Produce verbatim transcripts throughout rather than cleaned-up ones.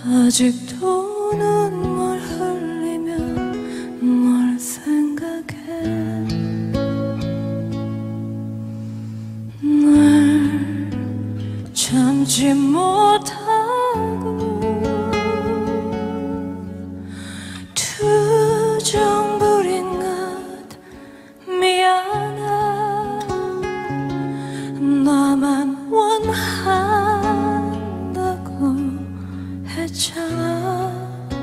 아직도 눈물 흘리며 뭘 생각해. 날 참지 못하고 투정 부린 것 미안해. 나만 원한다고 했잖아.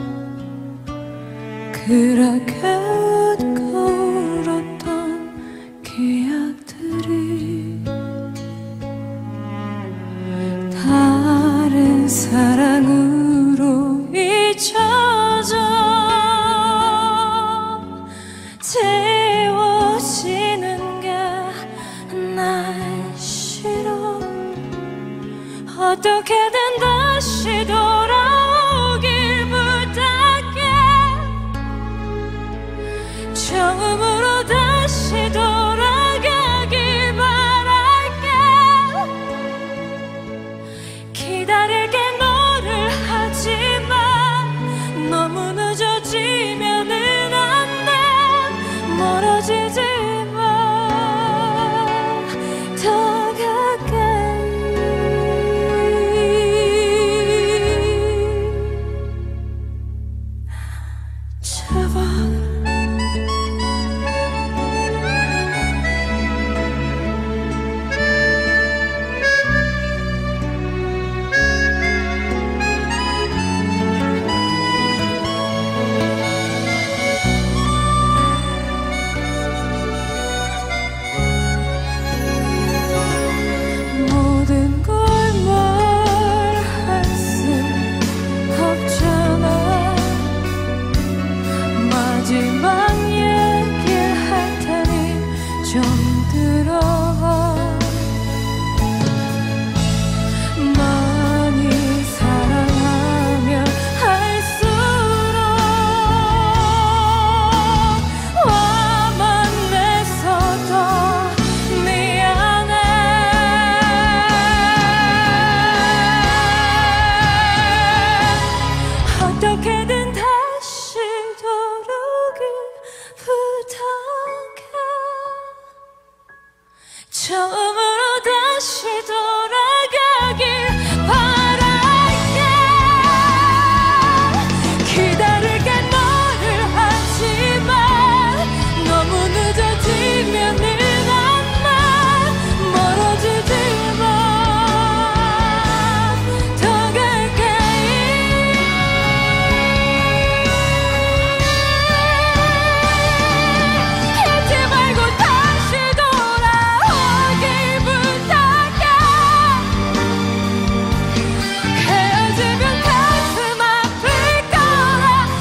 그렇게 웃고 울었던 기억들이 다른 사랑으로 잊혀져 지워지는 게 날 싫어. 어떻게든 다시 돌아오길 부탁해. 처음으로 다시 돌아가길 바랄게. 기다릴게 너를 하지만 너무 늦어지면은 안 돼. 멀어지지 마. 더 가까이 제발. 모든 걸 말할 수 없잖아. 마지막 얘기를 할 테니 좀 들어봐. 많이 사랑하면 할수록 화만 내서 더 미안해. 어떻게든 다시 돌아오길 부탁해. 처음으로 다시 돌아가길 바랄게. 기다릴게 너를 하지만 너무 늦어지면은 안 돼. 멀어지지 마. 더 가까이 잊지 말고 다시 돌아오길 부탁해. 헤어지면 가슴 아플 거라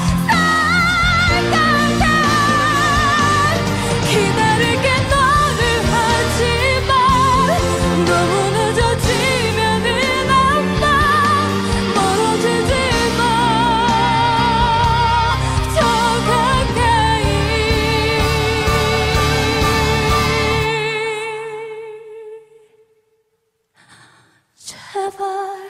생각해. 기다릴게 너를 하지만 너무 늦어지면은 안 돼. 멀어지지 마. 더 가까이 제발.